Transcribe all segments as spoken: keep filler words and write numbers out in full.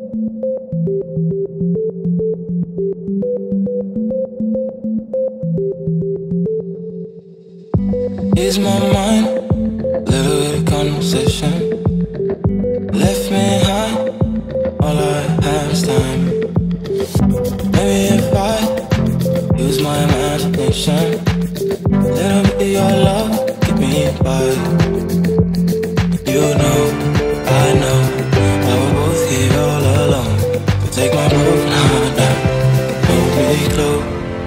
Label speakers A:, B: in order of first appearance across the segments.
A: Ease my mind, little bit of conversation. Left me high, all I have is time. Maybe if I use my imagination, little bit of your love, get me by. You know, I know, why we're both here all alone. So take my broken heart now, hold me close.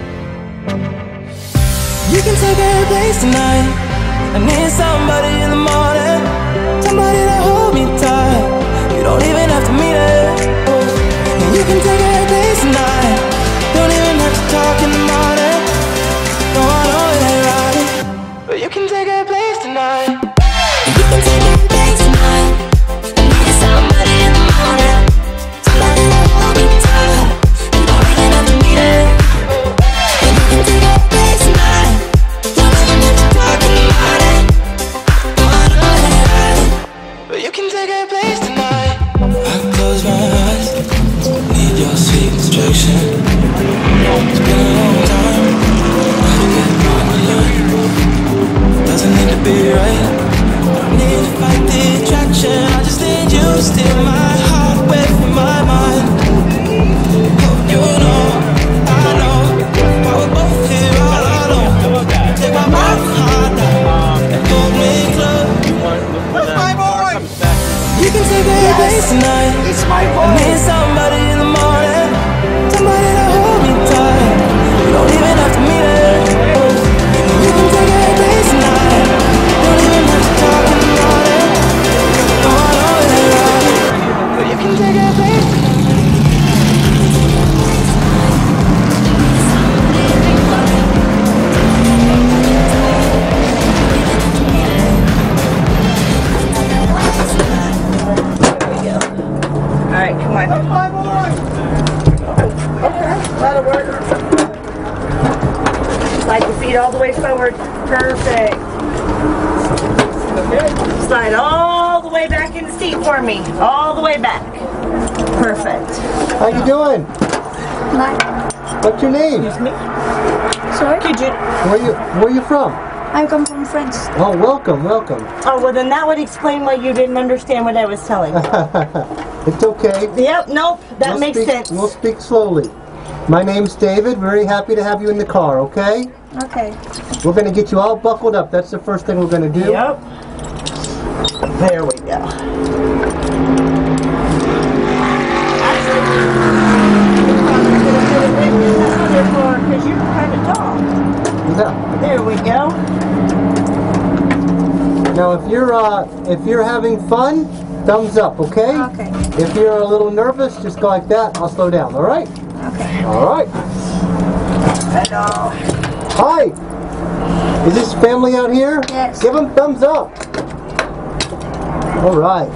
A: You can take every place tonight. I need somebody in the morning, somebody to hold me tight. You don't even have to meet it. And you can take every place tonight. Don't even have to talk in the morning. No, I know it ain't right, but you can take every place tonight.
B: You can take every place tonight. I need somebody in the morning, somebody to hold me tight. You don't even have to meet it. And you can take every place tonight. Don't even have to talk in the morning. No, I know it ain't right,
A: but you can take every place tonight. I close my eyes, need your sweet instruction. It's been a long time, I get on the line. Doesn't need to be right, don't need to fight the attraction. I just need you to steal my heart away from my mind. Oh, you know, I know, why we're both here all alone. Take my broken heart now and hold me close.
C: Where's my boy?
A: You can take every place tonight.
C: It's my
A: I
C: boy.
A: need somebody in the morning, somebody to hold me tight. You don't even have to meet it. You can take every place tonight. Don't even have to talk in the morning. No, I know it ain't right, but you can take every place tonight.
D: Alright, come on.
C: Where's my boy? Okay, that'll work.
D: Slide your feet all the way forward. Perfect.
C: Okay.
D: Slide all the way back in the seat for me. All the way back. Perfect.
E: How you doing? What's your name?
D: Excuse me.
F: Sorry?
D: Could you?
E: Where you Where you from?
F: I come from France.
E: Oh, welcome, welcome.
D: Oh, well then that would explain why you didn't understand what I was telling you.
E: It's okay.
D: Yep, nope, that
E: We'll
D: makes
E: speak,
D: sense.
E: We'll speak slowly. My name's David. Very happy to have you in the car, okay?
F: Okay.
E: We're going to get you all buckled up. That's the first thing we're going to do.
D: Yep. There we go. Actually, you probably could have put it in this other floor because you're kind of tall.
E: Yeah.
D: There we go.
E: Now, if you're uh, if you're having fun, thumbs up, okay?
F: Okay.
E: If you're a little nervous, just go like that. I'll slow down. All right?
F: Okay.
E: All right.
D: Hello.
E: Hi. Is this family out here?
F: Yes.
E: Give them thumbs up. All right.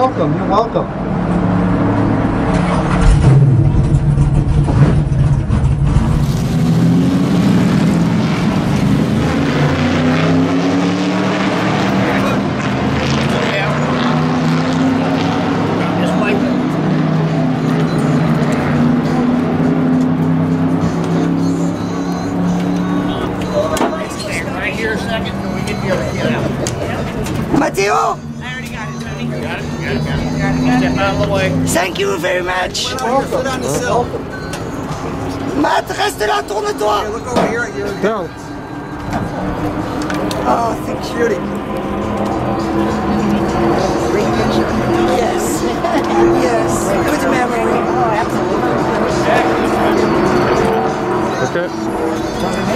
E: welcome. You're welcome.
G: Matteo,
D: I already got it, Tony. Got it? Got it, got it. Got it, Step out of the way.
G: thank you very much. Matt, reste là, tourne-toi.
E: Don't.
G: Oh, thank you. Yes. Yes. Good memory.
E: Okay.